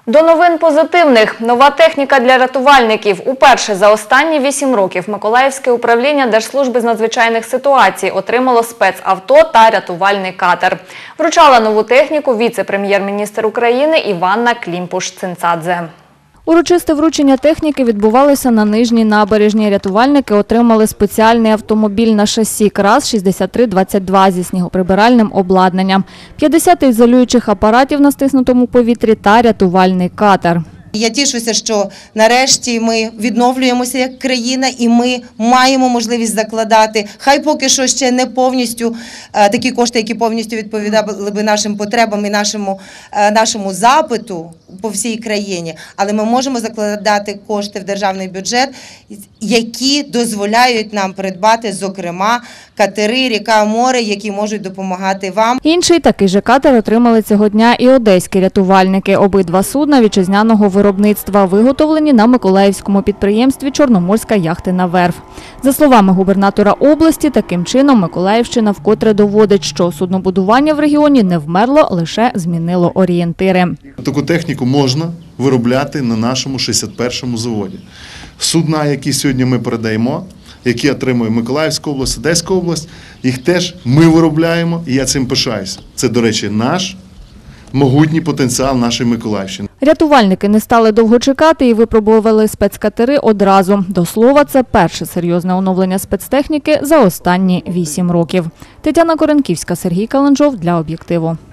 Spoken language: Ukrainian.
До новин позитивних. Нова техніка для рятувальників. Уперше за останні 8 років Миколаївське управління Держслужби з надзвичайних ситуацій отримало спецавто та рятувальний катер. Вручала нову техніку віце-прем'єр-міністр України Іванна Клімпуш-Цинцадзе. Урочисте вручення техніки відбувалося на Нижній набережній. Рятувальники отримали спеціальний автомобіль на шасі КРАЗ-6322 зі снігоприбиральним обладнанням, 50 ізолюючих апаратів на стиснутому повітрі та рятувальний катер. Я тішуся, що нарешті ми відновлюємося як країна і ми маємо можливість закладати, хай поки що ще не повністю такі кошти, які повністю відповідали би нашим потребам і нашому запиту по всій країні, але ми можемо закладати кошти в державний бюджет, які дозволяють нам придбати, зокрема, катери, ріка, море, які можуть допомагати вам. Інший такий же катер отримали цього дня і одеські рятувальники. Обидва судна вітчизняного виробництва виготовлені на миколаївському підприємстві «Чорноморська яхтина верф». За словами губернатора області, таким чином Миколаївщина вкотре доводить, що суднобудування в регіоні не вмерло, лише змінило орієнтири. Таку техніку можна виробляти на нашому 61-му заводі. Судна, які сьогодні ми передаємо, які отримує Миколаївська область, Одеська область, їх теж ми виробляємо, і я цим пишаюся. Це, до речі, наш могутній потенціал нашої Миколаївщини. Рятувальники не стали довго чекати і випробували спецкатери одразу. До слова, це перше серйозне оновлення спецтехніки за останні 8 років. Тетяна Коренківська, Сергій Каланжов для «Об'єктиву».